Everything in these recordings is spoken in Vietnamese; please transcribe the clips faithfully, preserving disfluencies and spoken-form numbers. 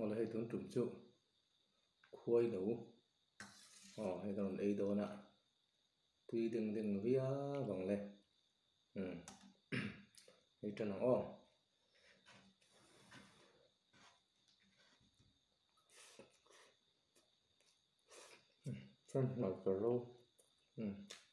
ngồi là hệ thống trùng trụ khuây nấu ờ hệ thống ấy đó nè tuy từng từng vía vòng lên ừ để cho nó ô xem là cờ rô ừ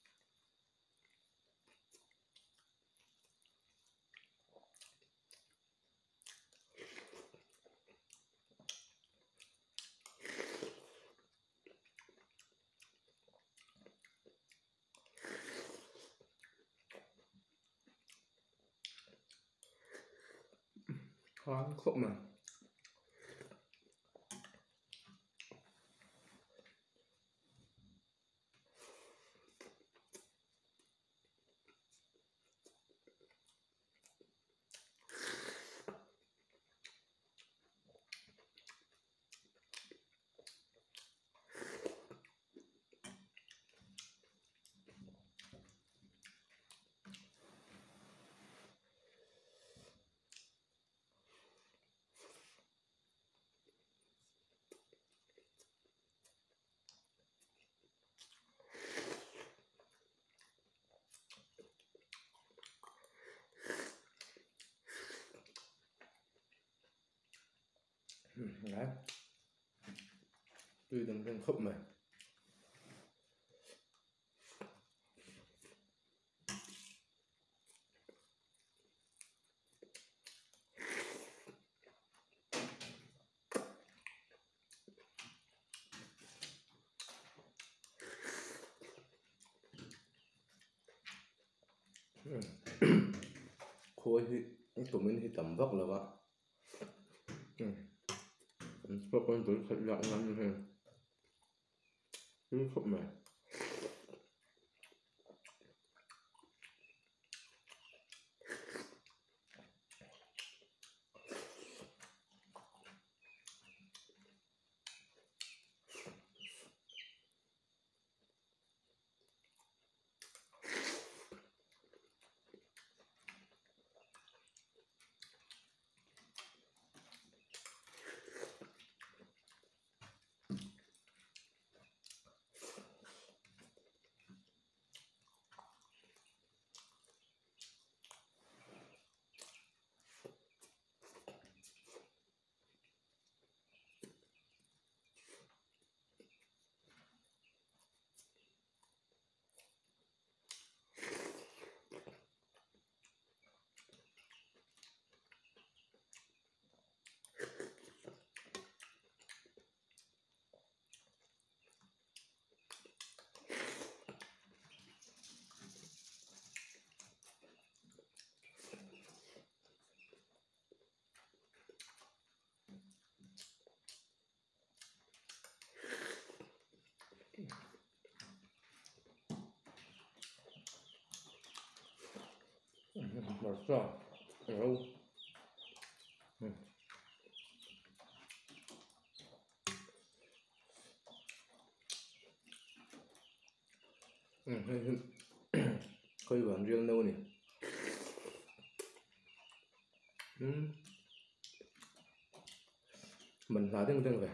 khoáng khủng mà đấy tuy từng từng khúc mà khối thì của mình thì tầm vóc là vậy vóc con tuổi thật dạng lắm như thế cứ khúc mà 맛있어. 어우. 음. 음, 거의 완전 나오네. 음. mình nói từng từng vậy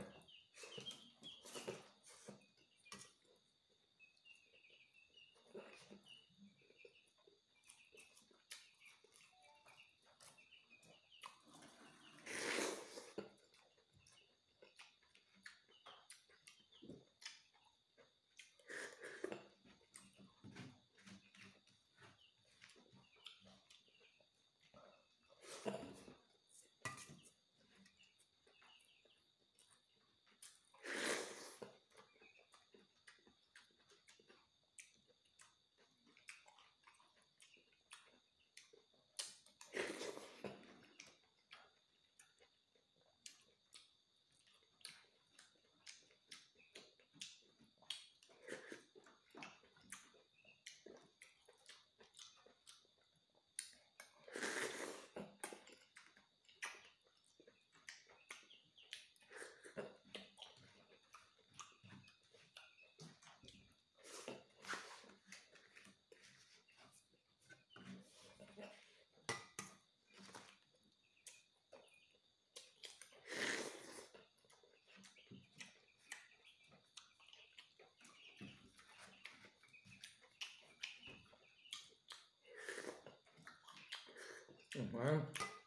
Ăn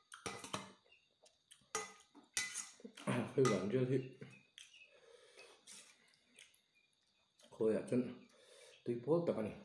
khi bạn chưa thì khôi à chân tuy phố tập này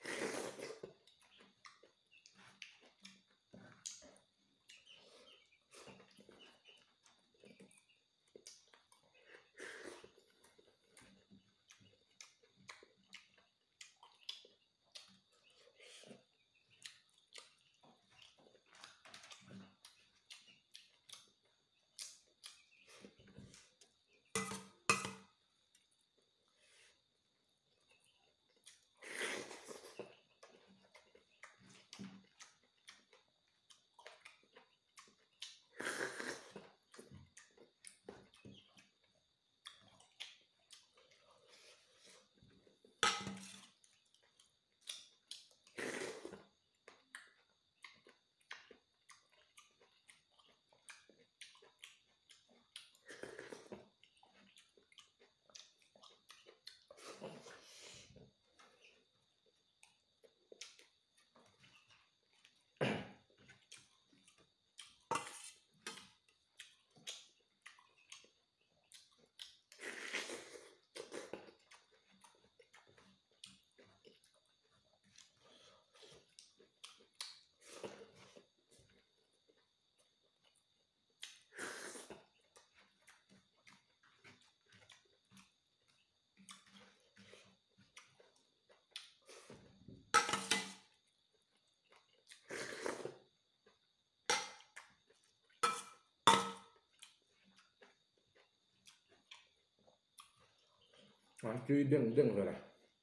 ăn truy đừng đừng rồi này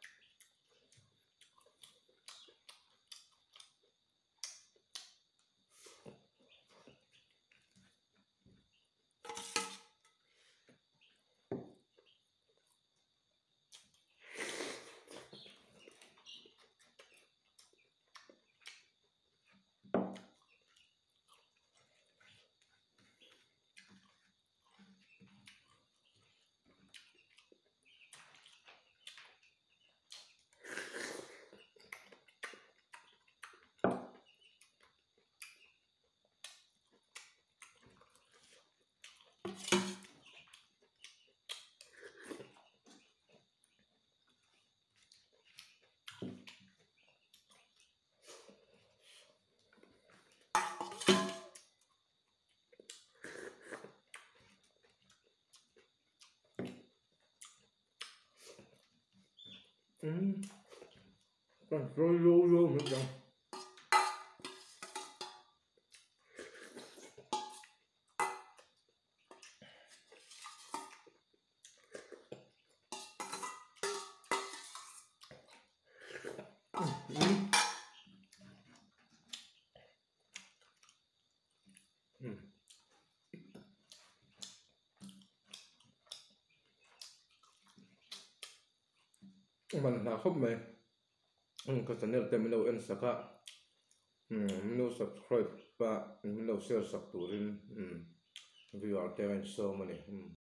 ừ. Còn rồi vô vô nữa rồi ừ. Ừ. Mình là không mày ừ, có thể nên tìm lâu ăn saka ừ, lâu subscribe và lâu share sắc turin ừ, viewer tên so many ừ.